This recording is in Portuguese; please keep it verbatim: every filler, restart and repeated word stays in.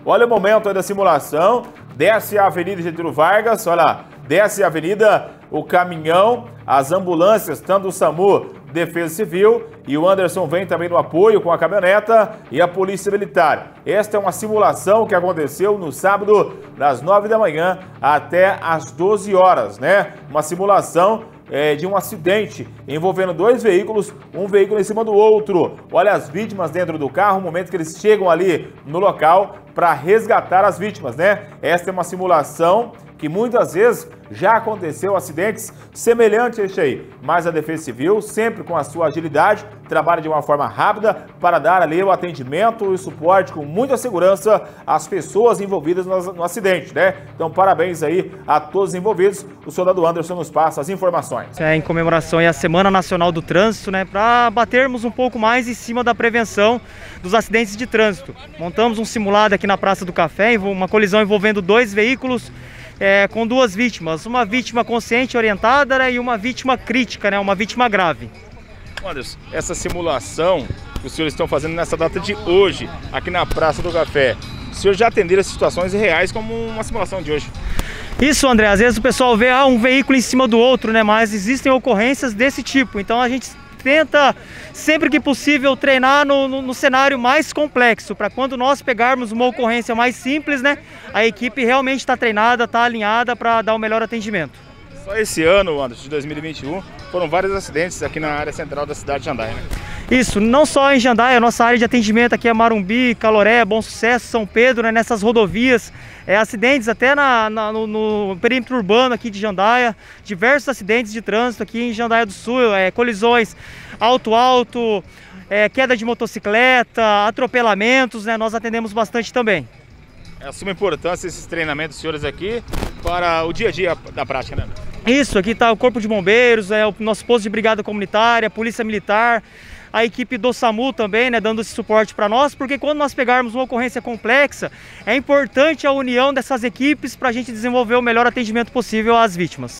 Olha o momento aí da simulação. Desce a Avenida Getúlio Vargas, olha lá. Desce a avenida, o caminhão, as ambulâncias, tanto o SAMU, Defesa Civil, e o Anderson vem também no apoio com a caminhoneta e a Polícia Militar. Esta é uma simulação que aconteceu no sábado, das nove da manhã até as doze horas, né? Uma simulação é, de um acidente envolvendo dois veículos, um veículo em cima do outro. Olha as vítimas dentro do carro, o momento que eles chegam ali no local para resgatar as vítimas, né? Esta é uma simulação que muitas vezes já aconteceu acidentes semelhantes a este aí, mas a Defesa Civil, sempre com a sua agilidade, trabalha de uma forma rápida para dar ali o atendimento e suporte com muita segurança às pessoas envolvidas no, no acidente, né? Então, parabéns aí a todos os envolvidos. O soldado Anderson nos passa as informações. É, em comemoração à Semana Nacional do Trânsito, né, para batermos um pouco mais em cima da prevenção dos acidentes de trânsito. Montamos um simulado aqui na Praça do Café, uma colisão envolvendo dois veículos, É, com duas vítimas, uma vítima consciente orientada, né, e uma vítima crítica, né, uma vítima grave. Anderson, essa simulação que os senhores estão fazendo nessa data de hoje, aqui na Praça do Café, os senhores já atenderam as situações reais como uma simulação de hoje? Isso, André, às vezes o pessoal vê ah, um veículo em cima do outro, né, mas existem ocorrências desse tipo, então a gente tenta, sempre que possível, treinar no, no, no cenário mais complexo, para quando nós pegarmos uma ocorrência mais simples, né, a equipe realmente está treinada, está alinhada para dar o melhor atendimento. Só esse ano, Anderson, de dois mil e vinte e um, foram vários acidentes aqui na área central da cidade de Jandaia, né? Isso, não só em Jandaia, a nossa área de atendimento aqui é Marumbi, Caloré, Bom Sucesso, São Pedro, né, nessas rodovias, é, acidentes até na, na, no, no perímetro urbano aqui de Jandaia, diversos acidentes de trânsito aqui em Jandaia do Sul, é, colisões alto-alto, é, queda de motocicleta, atropelamentos, né, nós atendemos bastante também. É de suma importância esses treinamentos dos senhores aqui para o dia a dia da prática, né? Isso, aqui está o Corpo de Bombeiros, é o nosso posto de brigada comunitária, Polícia Militar, a equipe do SAMU também, né, dando esse suporte para nós, porque quando nós pegarmos uma ocorrência complexa, é importante a união dessas equipes para a gente desenvolver o melhor atendimento possível às vítimas.